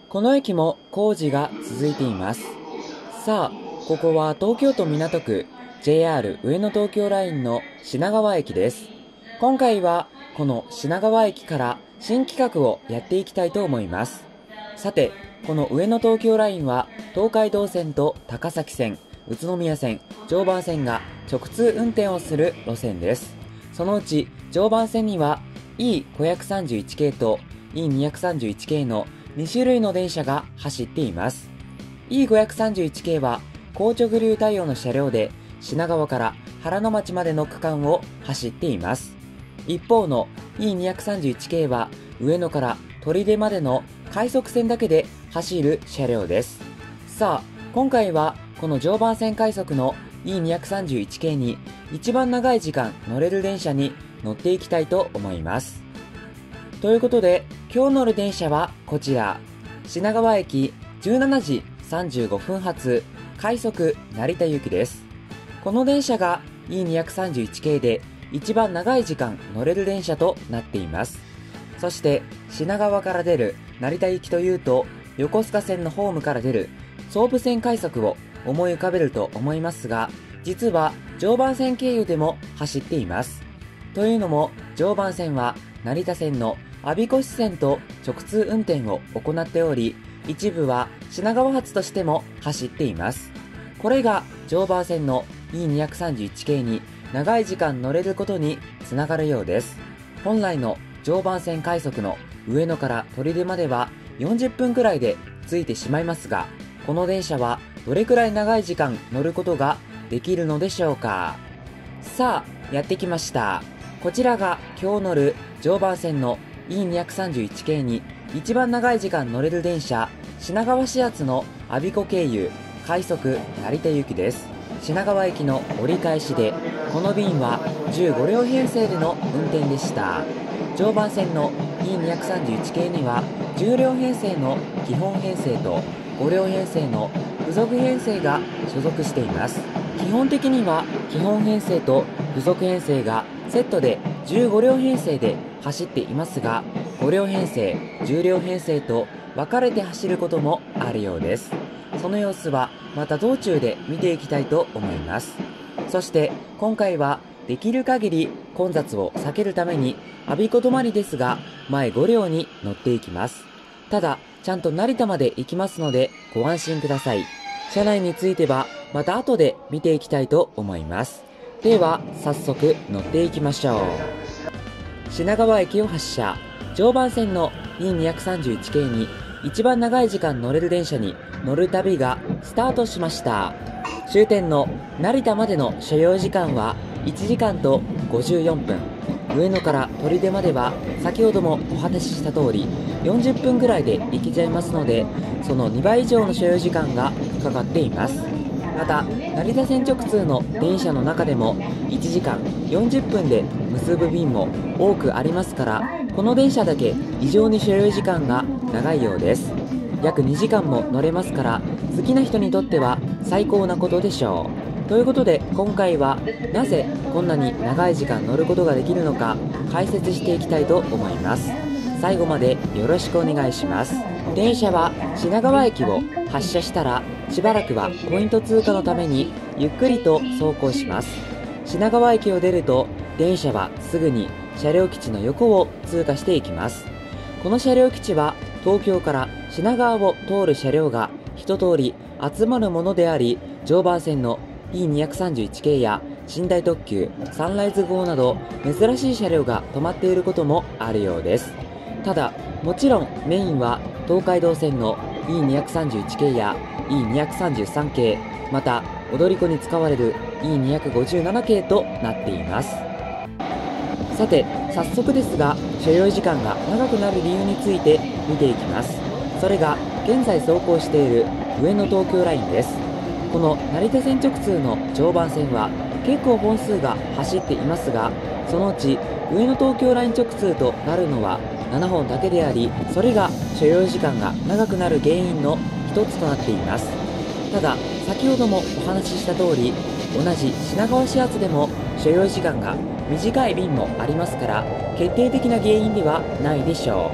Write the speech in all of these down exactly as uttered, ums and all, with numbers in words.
この駅も工事が続いています。さあ、ここは東京都港区 ジェイアール 上野東京ラインの品川駅です。今回はこの品川駅から新企画をやっていきたいと思います。さて、この上野東京ラインは東海道線と高崎線、宇都宮線、常磐線が直通運転をする路線です。そのうち常磐線には イーごひゃくさんじゅういち 系と イーにひゃくさんじゅういち 系のに種類の電車が走っています。イーごひゃくさんじゅういち 系は硬直流対応の車両で品川から原ノ町までの区間を走っています。一方の イーにひゃくさんじゅういち 系は上野から取手までの快速線だけで走る車両です。さあ、今回はこの常磐線快速の イーにひゃくさんじゅういち 系に一番長い時間乗れる電車に乗っていきたいと思います。ということで、今日乗る電車はこちら、品川駅じゅうしちじさんじゅうごふん発快速成田行きです。この電車が イーにひゃくさんじゅういち 系で一番長い時間乗れる電車となっています。そして品川から出る成田行きというと、横須賀線のホームから出る総武線快速を思い浮かべると思いますが、実は常磐線経由でも走っています。というのも、常磐線は成田線の我孫子支線と直通運転を行っており、一部は品川発としても走っています。これが常磐線の イーにひゃくさんじゅういち 系に長い時間乗れることにつながるようです。本来の常磐線快速の上野から取手まではよんじゅっぷんくらいで着いてしまいますが、この電車はどれくらい長い時間乗ることができるのでしょうか。さあ、やってきました。こちらが今日乗る常磐線の イーにひゃくさんじゅういち 系に一番長い時間乗れる電車、品川始発の我孫子経由快速成田行きです。品川駅の折り返しで、この便はじゅうご両編成での運転でした。常磐線の イーにひゃくさんじゅういち 系にはじゅう両編成の基本編成とご両編成の付属編成が所属しています。基本的には基本編成と付属編成がセットでじゅうご両編成で走っていますが、ご両編成、じゅう両編成と分かれて走ることもあるようです。その様子はまた道中で見ていきたいと思います。そして今回はできる限り混雑を避けるために我孫子止まりですが、前ご両に乗っていきます。ただちゃんと成田まで行きますのでご安心ください。車内についてはまた後で見ていきたいと思います。では早速乗っていきましょう。品川駅を発車、常磐線の イーにひゃくさんじゅういち 系に一番長い時間乗れる電車に乗る旅がスタートしました。終点の成田までの所要時間はいちじかんとごじゅうよんぷん。上野から取手までは先ほどもお話しした通りよんじゅっぷんぐらいで行けちゃいますので、そのにばい以上の所要時間がかかっています。また成田線直通の電車の中でもいちじかんよんじゅっぷんで結ぶ便も多くありますから、この電車だけ異常に所要時間が長いようです。約にじかんも乗れますから、好きな人にとっては最高なことでしょう。ということで今回はなぜこんなに長い時間乗ることができるのか解説していきたいと思います。最後までよろしくお願いします。電車は品川駅を発車したらしばらくはポイント通過のためにゆっくりと走行します。品川駅を出ると電車はすぐに車両基地の横を通過していきます。この車両基地は東京から品川を通る車両が一通り集まるものであり、常磐線の イーにひゃくさんじゅういち 系や寝台特急サンライズ号など珍しい車両が止まっていることもあるようです。ただもちろんメインは東海道線の イーにひゃくさんじゅういち 系や イーにひゃくさんじゅうさん 系、また踊り子に使われる イーにひゃくごじゅうなな 系となっています。さて早速ですが、所要時間が長くなる理由について見ていきます。それが現在走行している上野東京ラインです。この成田線直通の常磐線は結構本数が走っていますが、そのうち上野東京ライン直通となるのはななほんだけであり、それが所要時間が長くなる原因の一つとなっています。ただ先ほどもお話しした通り、同じ品川始発でも所要時間が短い便もありますから、決定的な原因ではないでしょう。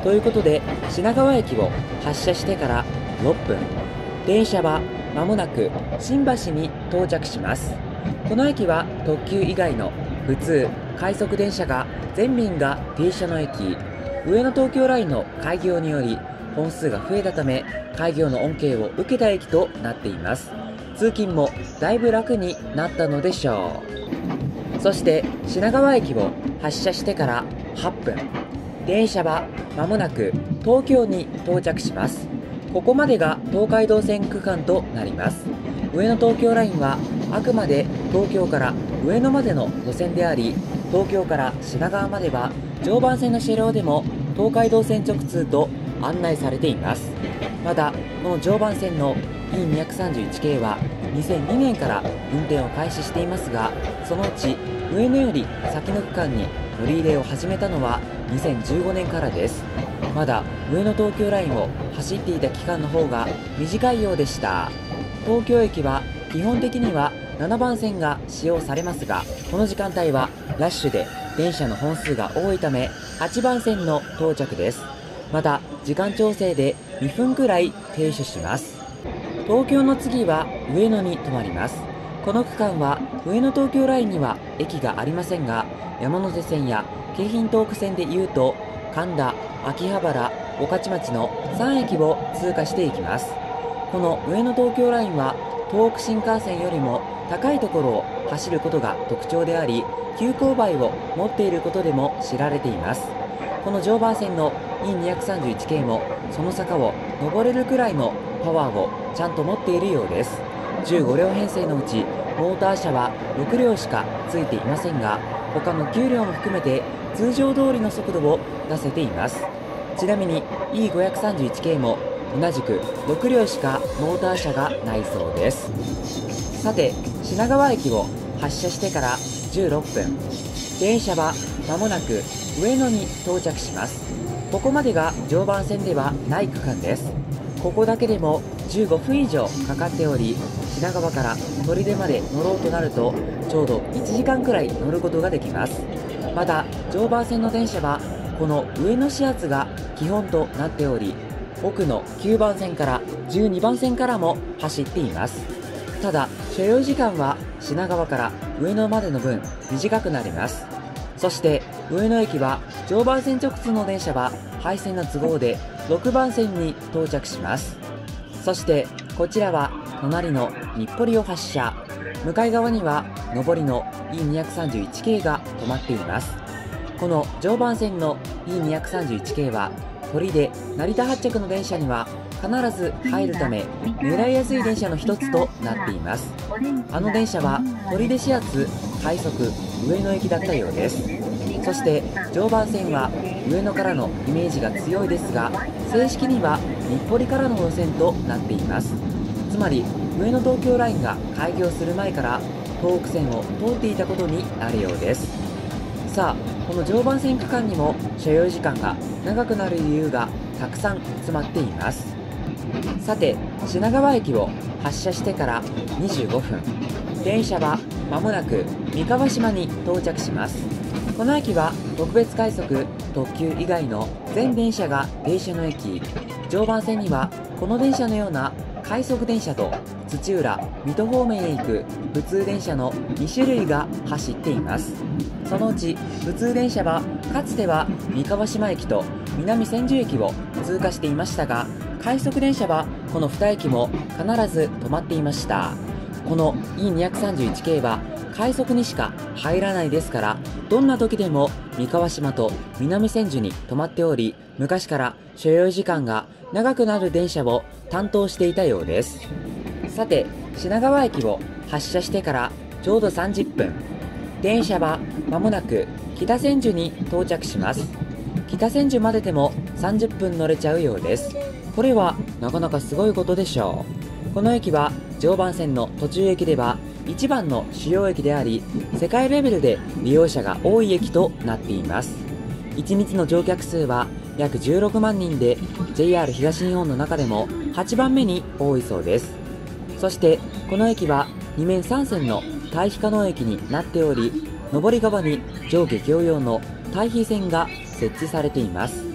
ということで、品川駅を発車してからろっぷん。電車はまもなく新橋に到着します。この駅は特急以外の普通、快速電車が全便が停車の駅。上野東京ラインの開業により本数が増えたため、開業の恩恵を受けた駅となっています。通勤もだいぶ楽になったのでしょう。そして品川駅を発車してからはっぷん。電車はまもなく東京に到着します。ここまでが東海道線区間となります。上野東京ラインはあくまで東京から上野までの路線であり、東京から品川までは常磐線の車両でも東海道線直通と案内されています。また、この常磐線の イーにひゃくさんじゅういちけい はにせんにねんから運転を開始していますが、そのうち上野より先の区間に乗り入れを始めたのはにせんじゅうごねんからです。まだ上野東京ラインを走っていた期間の方が短いようでした。東京駅は基本的にはななばんせんが使用されますが、この時間帯はラッシュで電車の本数が多いためはちばんせんの到着です。また時間調整でにふんくらい停車します。東京の次は上野に止まります。この区間は上野東京ラインには駅がありませんが、山手線や京浜東北線でいうと神田、秋葉原、御徒町のさんえきを通過していきます。この上野東京ラインは東北新幹線よりも高いところを走ることが特徴であり、急勾配を持っていることでも知られています。この常磐線の イーにひゃくさんじゅういちけい もその坂を登れるくらいのパワーをちゃんと持っているようです。じゅうごりょうへんせいのうちモーター車はろくりょうしかついていませんが、他のきゅうりょうも含めて通常通りの速度を出せています。ちなみに イーごひゃくさんじゅういちけい も同じくろくりょうしかモーター車がないそうです。さて、品川駅を発車してからじゅうろっぷん。電車はまもなく上野に到着します。ここまでが常磐線ではない区間です。ここだけでもじゅうごふん以上かかっており、品川から取手まで乗ろうとなるとちょうどいちじかんくらい乗ることができます。また常磐線の電車はこの上野始発が基本となっており、奥のきゅうばんせんからじゅうにばんせんからも走っています。ただ所要時間は品川から上野までの分短くなります。そして上野駅は常磐線直通の電車は廃線の都合でろくばんせんに到着します。そしてこちらは隣の日暮里を発車。向かい側には上りの イーにひゃくさんじゅういちけい が止まっています。この常磐線の イーにひゃくさんじゅういちけい は取手、成田発着の電車には必ず入るため狙いやすい電車の一つとなっています。あの電車は取手始発快速上野行きだったようです。そして常磐線は上野からのイメージが強いですが、正式には日暮里からの路線となっています。つまり上野東京ラインが開業する前から東北線を通っていたことになるようです。さあ、この常磐線区間にも所要時間が長くなる理由がたくさん詰まっています。さて、品川駅を発車してからにじゅうごふん。電車はまもなく三河島に到着します。この駅は特別快速特急以外の全電車が停車の駅。常磐線にはこの電車のような快速電車と土浦、水戸方面へ行く普通電車のにしゅるいが走っています。そのうち普通電車はかつては三河島駅と南千住駅を通過していましたが、快速電車はこのにえきも必ず止まっていました。この イーにひゃくさんじゅういちけい は快速にしか入らないですから、どんな時でも三河島と南千住に止まっており、昔から所要時間が長くなる電車を担当していたようです。さて、品川駅を発車してからちょうどさんじゅっぷん。電車はまもなく北千住に到着します。北千住まででもさんじゅっぷん乗れちゃうようです。これはなかなかすごいことでしょう。この駅は常磐線の途中駅では一番の主要駅であり、世界レベルで利用者が多い駅となっています。いちにちの乗客数は約じゅうろくまんにんで ジェイアール 東日本の中でもはちばんめに多いそうです。そしてこの駅はにめんさんせんの退避可能駅になっており、上り側に上下共用の退避線が設置されています。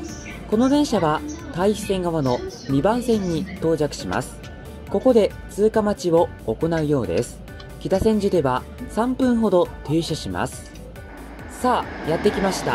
この電車は対比線側のにばん線に到着します。ここで通過待ちを行うようです。北千住ではさんぷんほど停車します。さあ、やってきました。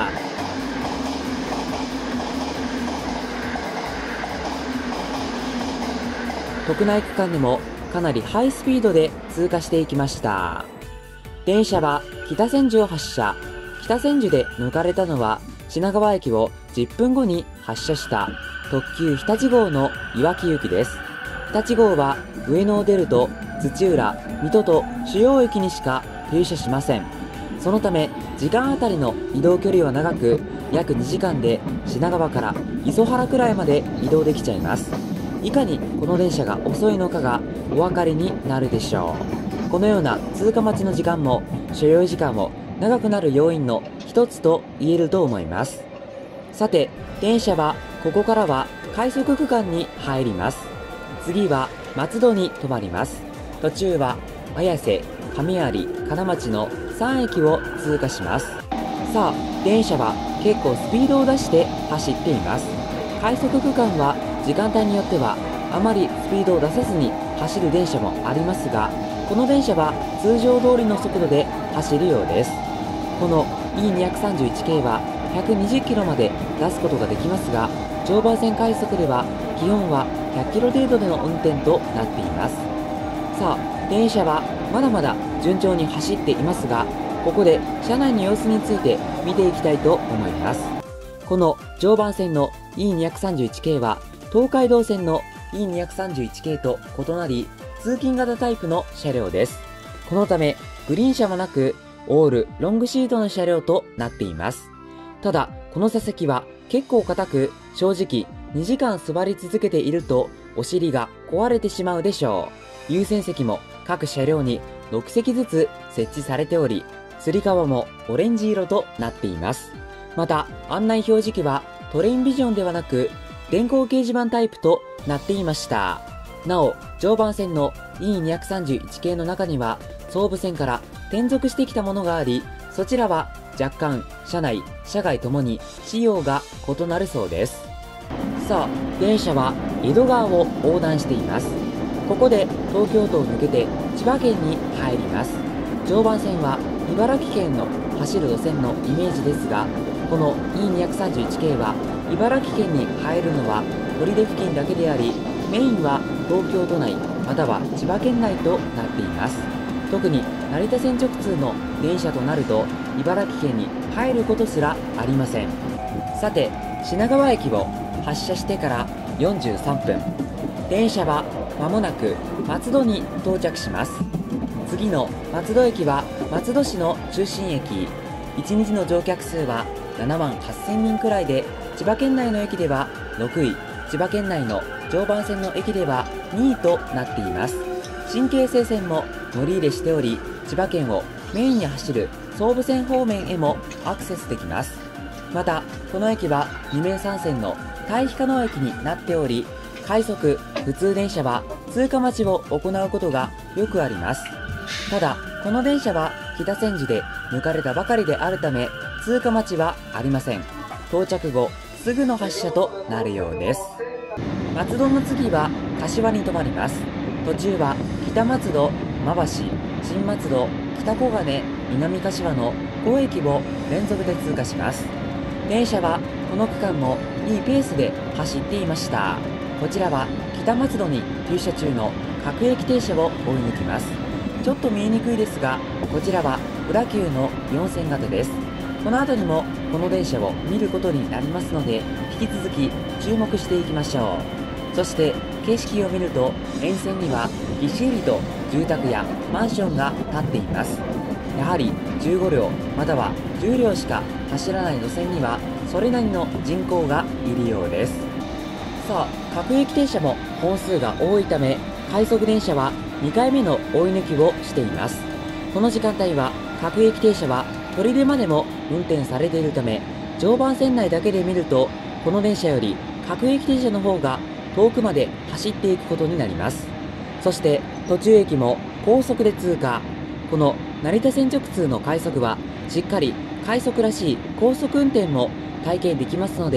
特内区間でもかなりハイスピードで通過していきました。電車は北千住を発車。北千住で抜かれたのは品川駅をじゅっぷんごに発車した特急日立号のいわき行きです。日立号は上野を出ると土浦、水戸と主要駅にしか停車しません。そのため時間あたりの移動距離は長く、約にじかんで品川から磯原くらいまで移動できちゃいます。いかにこの電車が遅いのかがお分かりになるでしょう。このような通過待ちの時間も所要時間も長くなる要因の一つと言えると思います。さて、電車はここからは快速区間に入ります。次は松戸に止まります。途中は綾瀬、亀有、金町のさんえきを通過します。さあ、電車は結構スピードを出して走っています。快速区間は時間帯によってはあまりスピードを出さずに走る電車もありますが、この電車は通常通りの速度で走るようです。この イーにひゃくさんじゅういちけい はひゃくにじゅっキロまで出すことができますが、常磐線快速では基本はひゃっキロ程度での運転となっています。さあ、電車はまだまだ順調に走っていますが、ここで車内の様子について見ていきたいと思います。この常磐線の イーにひゃくさんじゅういちけい は東海道線の イーにひゃくさんじゅういちけい と異なり、通勤型タイプの車両です。このためグリーン車もなくオールロングシートの車両となっています。ただこの座席は結構硬く、正直にじかん座り続けているとお尻が壊れてしまうでしょう。優先席も各車両にろくせきずつ設置されており、つり革もオレンジ色となっています。また案内表示器はトレインビジョンではなく電光掲示板タイプとなっていました。なお常磐線の イーにひゃくさんじゅういちけい の中には総武線から転属してきたものがあり、そちらは若干車内車外ともに仕様が異なるそうです。さあ、電車は江戸川を横断しています。ここで東京都を抜けて千葉県に入ります。常磐線は茨城県の走る路線のイメージですが、この イーにひゃくさんじゅういちけい は茨城県に入るのは取手付近だけであり、メインは東京都内または千葉県内となっています。特に成田線直通の電車となると茨城県に入ることすらありません。さて、品川駅を発車してからよんじゅうさんぷん、電車はまもなく松戸に到着します。次の松戸駅は松戸市の中心駅。いちにちの乗客数はななまんはっせんにんくらいで、千葉県内の駅ではろくい、千葉県内の常磐線の駅ではにいとなっています。新京成線も乗り入れしており、千葉県をメインに走る総武線方面へもアクセスできます。またこの駅はにめいさんせんの対比可能駅になっており、快速普通電車は通過待ちを行うことがよくあります。ただこの電車は北千住で抜かれたばかりであるため通過待ちはありません。到着後すぐの発車となるようです。松戸の次は柏に止まります。途中は北松戸、馬橋、新松戸、北小金、南柏のごえきを連続で通過します。電車はこの区間もいいペースで走っていました。こちらは北松戸に停車中の各駅停車を追い抜きます。ちょっと見えにくいですが、こちらは裏急のよんせん型です。この後にもこの電車を見ることになりますので、引き続き注目していきましょう。そして景色を見ると、沿線にはぎっしりと住宅やマンションが建っています。やはりじゅうごりょうまたはじゅうりょうしか走らない路線にはそれなりの人口がいるようです。さあ、各駅停車も本数が多いため、快速電車はにかいめの追い抜きをしています。この時間帯は各駅停車は取手までも運転されているため、常磐線内だけで見るとこの電車より各駅停車の方が遠くまで走っていくことになります。そして途中駅も高速で通過。この成田線直通の快速はしっかり快速らしい高速運転も体験できますので、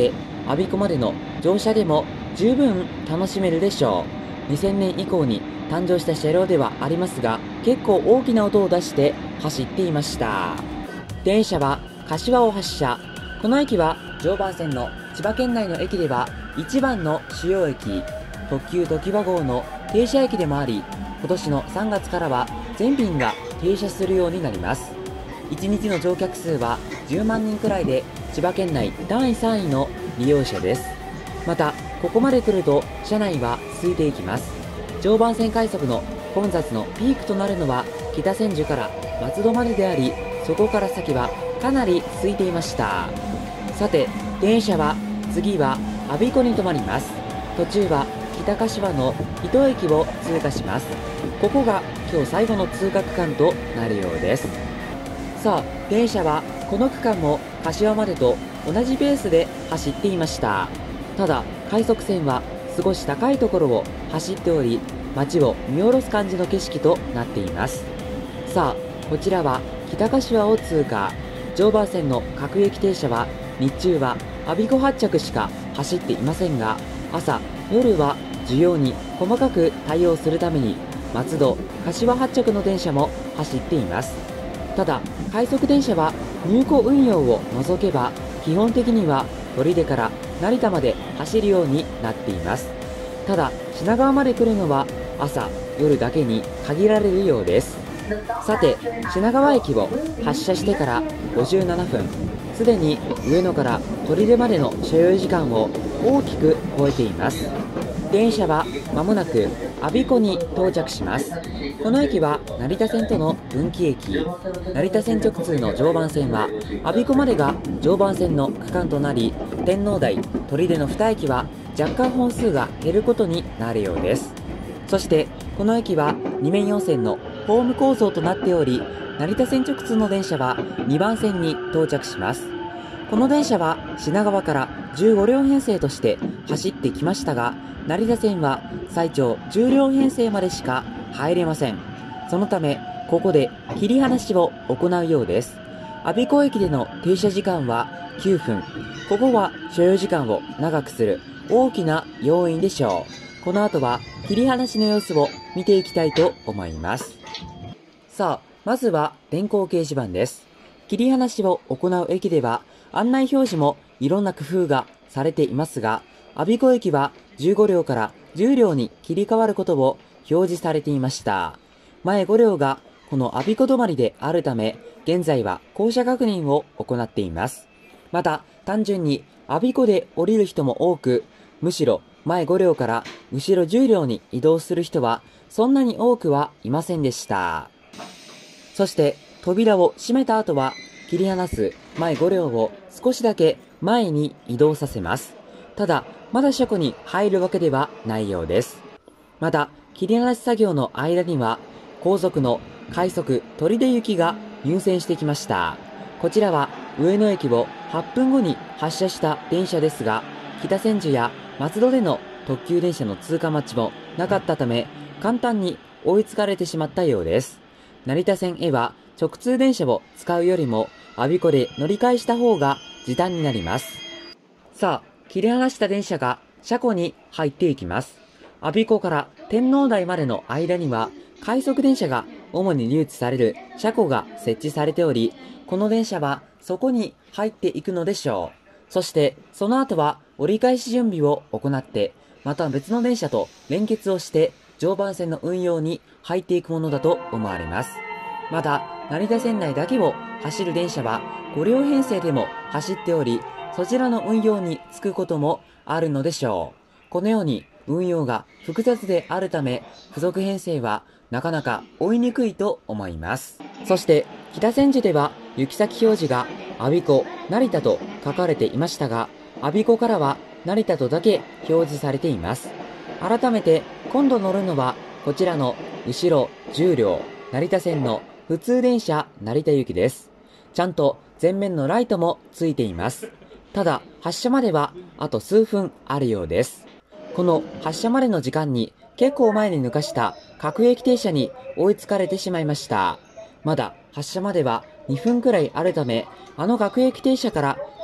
我孫子までの乗車でも十分楽しめるでしょう。にせんねん以降に誕生した車両ではありますが、結構大きな音を出して走っていました。電車は柏を発車。この駅は常磐線の千葉県内の駅では一番の主要駅、特急ときわ号の停車駅でもあり、今年のさんがつからは全便が停車するようになります。いちにちの乗客数はじゅうまんにんくらいで、千葉県内だいさんいの利用者です。また、ここまで来ると車内は空いていきます。常磐線快速の混雑のピークとなるのは北千住から松戸までであり、そこから先はかなり空いていました。さて、電車は次は我孫子に止まります。途中は北柏の伊東駅を通過します。ここが今日最後の通過区間となるようです。さあ、電車はこの区間も柏までと同じペースで走っていました。ただ、快速線は少し高いところを走っており、街を見下ろす感じの景色となっています。さあ、こちらは北柏を通過。常磐線の各駅停車は日中は我孫子発着しか走っていませんが、朝、夜は需要に細かく対応するために松戸、柏発着の電車も走っています。ただ、快速電車は入庫運用を除けば基本的には取手から成田まで走るようになっています。ただ、品川まで来るのは朝、夜だけに限られるようです。さて、品川駅を発車してからごじゅうななふん、すでに上野から取手までの所要時間を大きく超えています。電車は間もなく我孫子に到着します。この駅は成田線との分岐駅。成田線直通の常磐線は我孫子までが常磐線の区間となり、天王台、取手のに駅は若干本数が減ることになるようです。そしてこの駅はにめんよんせんのホーム構造となっており、成田線直通の電車はにばんせんに到着します。この電車は品川からじゅうごりょう編成として走ってきましたが、成田線は最長じゅうりょう編成までしか入れません。そのため、ここで切り離しを行うようです。我孫子駅での停車時間はきゅうふん。ここは所要時間を長くする大きな要因でしょう。この後は切り離しの様子を見ていきたいと思います。さあ、まずは電光掲示板です。切り離しを行う駅では案内表示もいろんな工夫がされていますが、我孫子駅はじゅうごりょうからじゅうりょうに切り替わることを表示されていました。前ごりょうがこの我孫子止まりであるため、現在は降車確認を行っています。また、単純に我孫子で降りる人も多く、むしろ前ごりょうから後ろじゅうりょうに移動する人はそんなに多くはいませんでした。そして扉を閉めた後は切り離す前ごりょうを少しだけ前に移動させます。ただ、まだ車庫に入るわけではないようです。また、切り離し作業の間には後続の快速取手行きが入線してきました。こちらは上野駅をはっぷんごに発車した電車ですが、北千住や松戸での特急電車の通過待ちもなかったため、簡単に追いつかれてしまったようです。成田線へは直通電車を使うよりも我孫子で乗り換えした方が時短になります。さあ、切り離した電車が車庫に入っていきます。我孫子から天王台までの間には快速電車が主に留置される車庫が設置されており、この電車はそこに入っていくのでしょう。そしてその後は折り返し準備を行って、また別の電車と連結をして常磐線の運用に入っていくものだと思われます。また、成田線内だけを走る電車はごりょう編成でも走っており、そちらの運用に就くこともあるのでしょう。このように運用が複雑であるため、付属編成はなかなか追いにくいと思います。そして、北千住では行き先表示が我孫子、成田と書かれていましたが、我孫子からは成田とだけ表示されています。改めて今度乗るのはこちらの後ろじゅうりょう成田線の普通電車成田行きです。ちゃんと前面のライトもついています。ただ発車まではあと数分あるようです。この発車までの時間に結構前に抜かした各駅停車に追いつかれてしまいました。まだ発車まではにふんくらいあるため、あの各駅停車から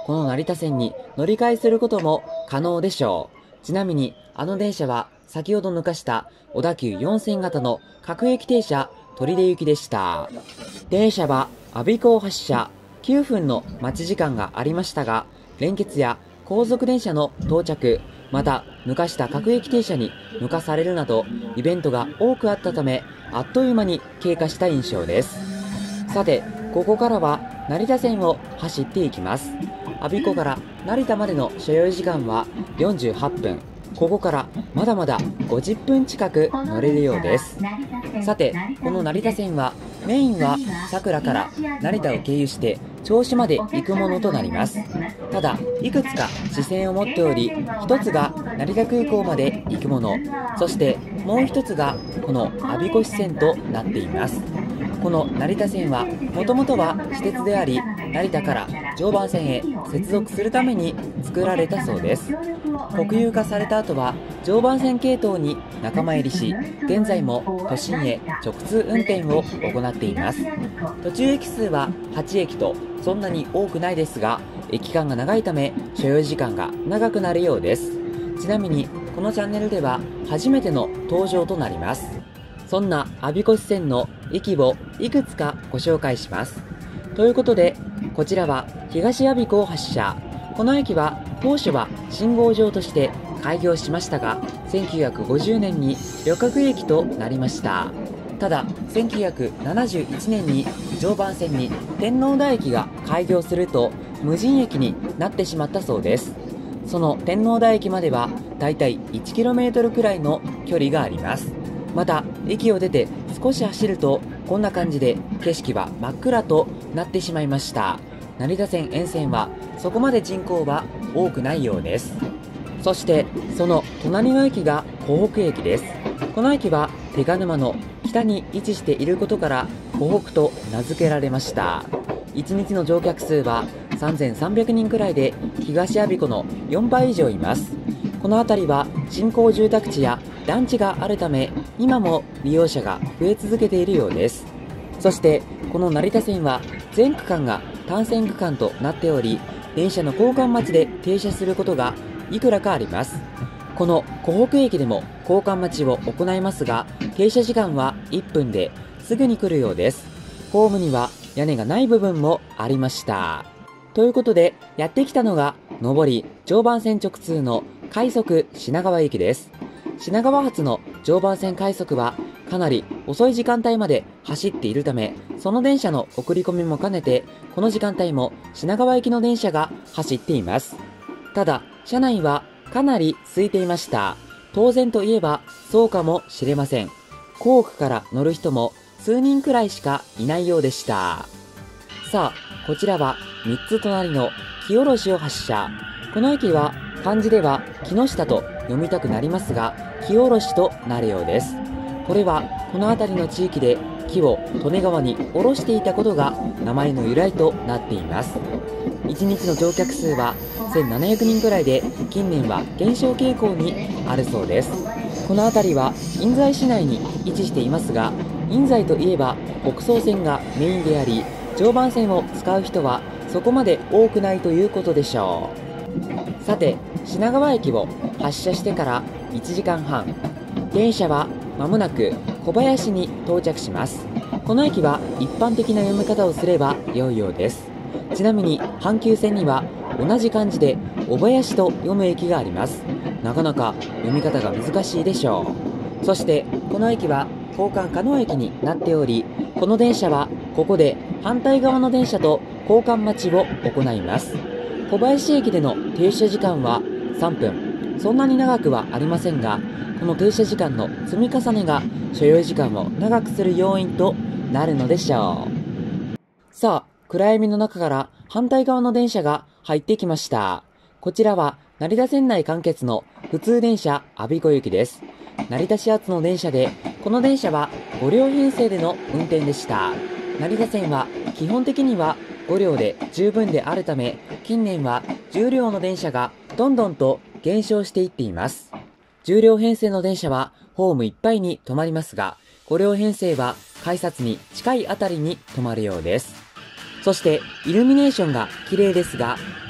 この成田線に乗り換えすることも可能でしょう。ちなみに、あの電車は先ほど抜かした小田急よんせん型の各駅停車取手行きでした。電車は我孫子を発車、きゅうふんの待ち時間がありましたが、連結や後続電車の到着、また抜かした各駅停車に抜かされるなどイベントが多くあったため、あっという間に経過した印象です。さて、ここからは成田線を走っていきます。我孫子から成田までの所要時間はよんじゅうはっぷん。ここからまだまだごじゅっぷん近く乗れるようです。さて、この成田線はメインは佐倉から成田を経由して銚子まで行くものとなります。ただ、いくつか支線を持っており、一つが成田空港まで行くもの、そしてもう一つがこの我孫子支線となっています。この成田線はもともとは私鉄であり、成田から常磐線へ接続するために作られたそうです。国有化された後は常磐線系統に仲間入りし、現在も都心へ直通運転を行っています。途中駅数ははちえきとそんなに多くないですが、駅間が長いため所要時間が長くなるようです。ちなみにこのチャンネルでは初めての登場となります。そんな我孫子支線の駅をいくつかご紹介します。ということで、こちらは東我孫子を発車。この駅は当初は信号場として開業しましたが、せんきゅうひゃくごじゅうねんに旅客駅となりました。ただ、せんきゅうひゃくななじゅういちねんに常磐線に天王台駅が開業すると無人駅になってしまったそうです。その天王台駅まではだいたいいちキロメートルくらいの距離があります。また、駅を出て少し走るとこんな感じで景色は真っ暗となってしまいました。成田線沿線はそこまで人口は多くないようです。そしてその隣の駅が湖北駅です。この駅は手賀沼の北に位置していることから湖北と名付けられました。いちにちの乗客数はさんぜんさんびゃくにんくらいで、東我孫子のよんばい以上います。この辺りは新興住宅地や団地があるため、今も利用者が増え続けているようです。そしてこの成田線は全区間が単線区間となっており、電車の交換待ちで停車することがいくらかあります。この湖北駅でも交換待ちを行いますが、停車時間はいっぷんですぐに来るようです。ホームには屋根がない部分もありました。ということで、やってきたのが上り常磐線直通の快速品川駅です。品川発の常磐線快速はかなり遅い時間帯まで走っているため、その電車の送り込みも兼ねて、この時間帯も品川行きの電車が走っています。ただ、車内はかなり空いていました。当然といえばそうかもしれません。校区から乗る人も数人くらいしかいないようでした。さあ、こちらはみっつ隣の木下を発車。この駅は漢字では木下と読みたくなりますが、木下となるようです。これはこの辺りの地域で木を利根川に下ろしていたことが名前の由来となっています。いちにちの乗客数はせんななひゃくにんくらいで、近年は減少傾向にあるそうです。この辺りは印西市内に位置していますが、印西といえば北総線がメインであり、常磐線を使う人はそこまで多くないということでしょう。さて、品川駅を発車してからいちじかんはん、電車はまもなく小林に到着します。この駅は一般的な読み方をすれば良いようです。ちなみに阪急線には同じ漢字で小林と読む駅があります。なかなか読み方が難しいでしょう。そしてこの駅は交換可能駅になっており、この電車はここで反対側の電車と交換待ちを行います。小林駅での停車時間はさんぷん。そんなに長くはありませんが、この停車時間の積み重ねが所要時間を長くする要因となるのでしょう。さあ、暗闇の中から反対側の電車が入ってきました。こちらは成田線内完結の普通電車我孫子行きです。成田始発の電車で、この電車はごりょう編成での運転でした。成田線は基本的にはごりょうで十分であるため、近年はじゅうりょうの電車がどんどんと減少していっています。じゅうりょう編成の電車はホームいっぱいに止まりますが、ごりょう編成は改札に近いあたりに止まるようです。そしてイルミネーションが綺麗ですが、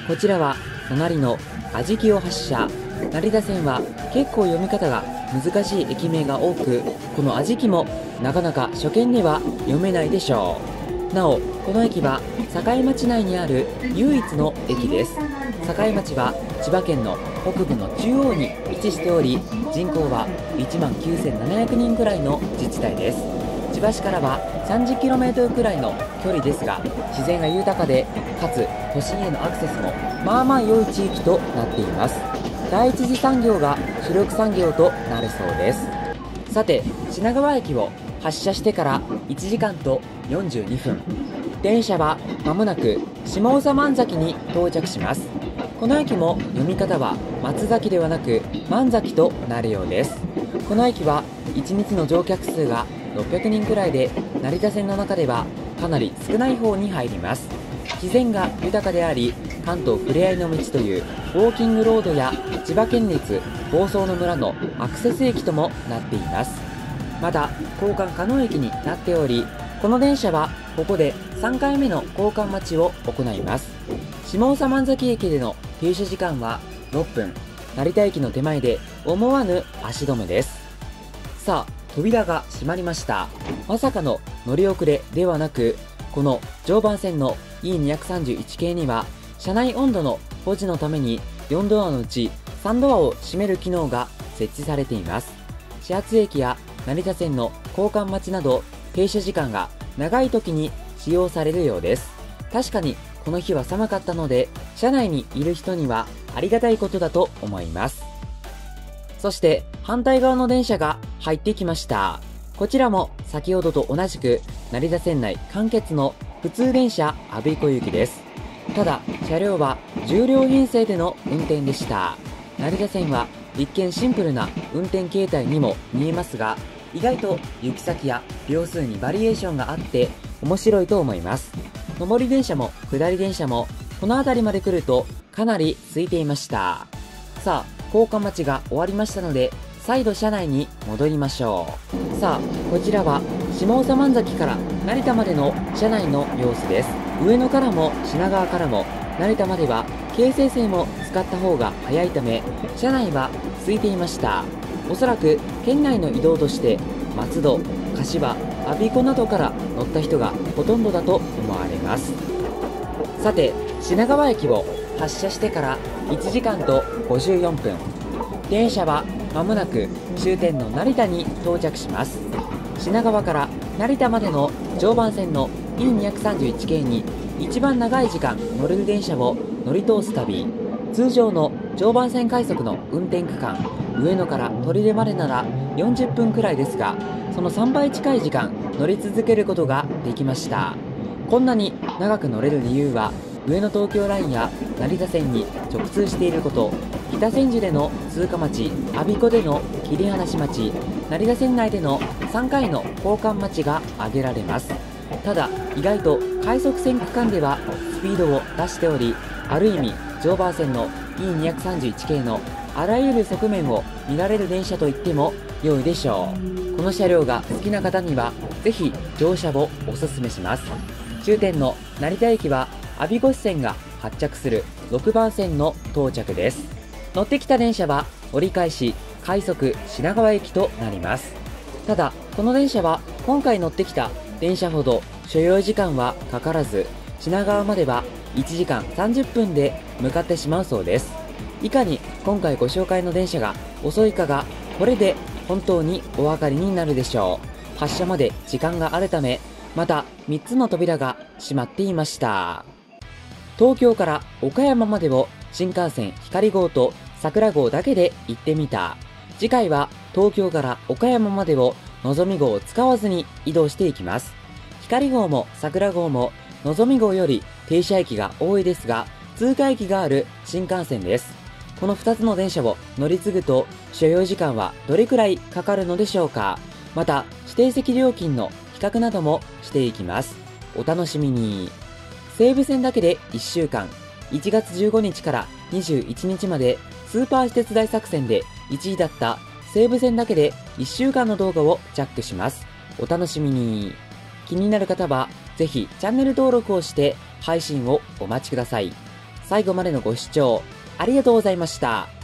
こちらは隣の安食を発車。成田線は結構読み方が難しい駅名が多く、この安食もなかなか初見では読めないでしょう。なお、この駅は境町内にある唯一の駅です。境町は千葉県の北部の中央に位置しており、人口はいちまんきゅうせんななひゃくにんくらいの自治体です。千葉市からは さんじゅっキロメートル くらいの距離ですが、自然が豊かで、かつ都心へのアクセスもまあまあ良い地域となっています。第一次産業が主力産業となるそうです。さて、品川駅を発車してからいちじかんとよんじゅうにふん。電車はまもなく下総万崎に到着します。この駅も読み方は松崎ではなく万崎となるようです。この駅はいちにちの乗客数がろっぴゃくにんくらいで、成田線の中ではかなり少ない方に入ります。自然が豊かであり、関東ふれあいの道というウォーキングロードや千葉県立房総の村のアクセス駅ともなっています。また交換可能駅になっており、この電車はここでさんかいめの交換待ちを行います。下総万崎駅での停車時間はろっぷん。成田駅の手前で思わぬ足止めです。さあ、扉が閉まりました。まさかの乗り遅れではなく、この常磐線の イーにひゃくさんじゅういち 系には車内温度の保持のためによんドアのうちさんドアを閉める機能が設置されています。始発駅や成田線の交換待ちなど停車時間が長い時に使用されるようです。確かにこの日は寒かったので、車内にいる人にはありがたいことだと思います。そして反対側の電車が入ってきました。こちらも先ほどと同じく成田線内完結の普通電車阿鼻子行きです。ただ車両はじゅうりょう編成での運転でした。成田線は一見シンプルな運転形態にも見えますが、意外と行き先や秒数にバリエーションがあって面白いと思います。上り電車も下り電車もこの辺りまで来るとかなり空いていました。さあ、交換待ちが終わりましたので、再度車内に戻りましょう。さあ、こちらは下総万崎から成田までの車内の様子です。上野からも品川からも成田までは京成線を使った方が早いため、車内は空いていました。おそらく県内の移動として松戸、柏、我孫子などから乗った人がほとんどだと思われます。さて、品川駅を発車してからいちじかんとごじゅうよんぷん。電車はまもなく終点の成田に到着します。品川から成田までの常磐線の イーにひゃくさんじゅういち 系に一番長い時間乗れる電車を乗り通す旅。通常の常磐線快速の運転区間、上野から取手までならよんじゅっぷんくらいですが、そのさんばい近い時間乗り続けることができました。こんなに長く乗れる理由は、上野東京ラインや成田線に直通していること、北千住での通過待ち、我孫子での切り離し待ち、成田線内でのさんかいの交換待ちが挙げられます。ただ、意外と快速線区間ではスピードを出しており、ある意味常磐線の イーにひゃくさんじゅういち 系のあらゆる側面を見られる電車といっても良いでしょう。この車両が好きな方にはぜひ乗車をおすすめします。終点の成田駅は我孫子支線が発着するろくばん線の到着です。乗ってきた電車は折り返し快速品川駅となります。ただこの電車は今回乗ってきた電車ほど所要時間はかからず、品川まではいちじかんさんじゅっぷんで向かってしまうそうです。いかに今回ご紹介の電車が遅いかがこれで本当にお分かりになるでしょう。発車まで時間があるため、またみっつの扉が閉まっていました。東京から岡山までを新幹線ひかり号と桜号だけで行ってみた。次回は東京から岡山までをのぞみ号を使わずに移動していきます。ひかり号も桜号ものぞみ号より停車駅が多いですが、通過駅がある新幹線です。このふたつの電車を乗り継ぐと所要時間はどれくらいかかるのでしょうか。また指定席料金の比較などもしていきます。お楽しみに。西武線だけでいっしゅうかん、いちがつじゅうごにちからにじゅういちにちまでスーパー私鉄大作戦でいちいだった西武線だけでいっしゅうかんの動画をジャックします。お楽しみに。気になる方はぜひチャンネル登録をして配信をお待ちください。 最後までのご視聴ありがとうございました。